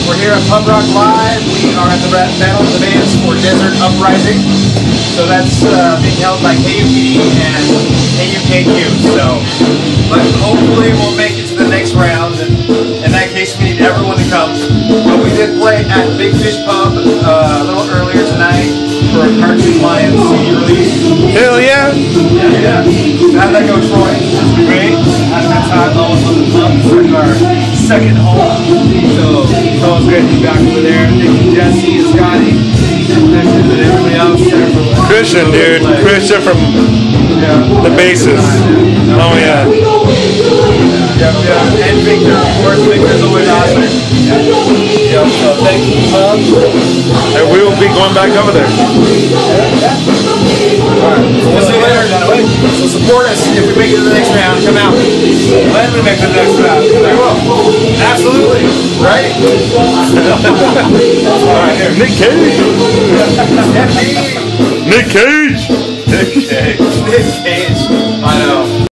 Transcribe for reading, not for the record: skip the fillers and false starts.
We're here at Pub Rock Live. We are at the Battle of the Bands for Desert Uprising. So that's being held by KUPD and KUKQ. So, but hopefully we'll make it to the next round. And in that case, we need everyone to come. But we did play at Big Fish Pub a little earlier tonight for a Cartoon Lions CD release. Hell yeah! Yeah. How'd that go, Troy? Great. Had a good time. Almost on the pub. It's like our second home. So it's always great to be back over there. Thank you, Jesse and Scotty, and everybody else. Christian, dude. Christian from the bases. Oh yeah. Yeah. And Victor, of course. Victor's always awesome. Yeah. So thanks for the pub. And we will be going back over there. Alright. We'll see you later. So support us if we make it to the next round. Come out. When we make it to the next round. We will. Absolutely. Right? Alright, here. Nick Cage. Nick Cage. Nick Cage. I know.